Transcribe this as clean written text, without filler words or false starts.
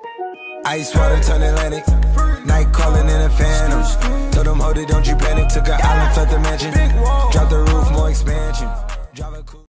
Ice water turn Atlantic. Night calling in a phantom. Told them, hold it, don't you panic. Took an island, left the mansion. Drop the roof, more expansion.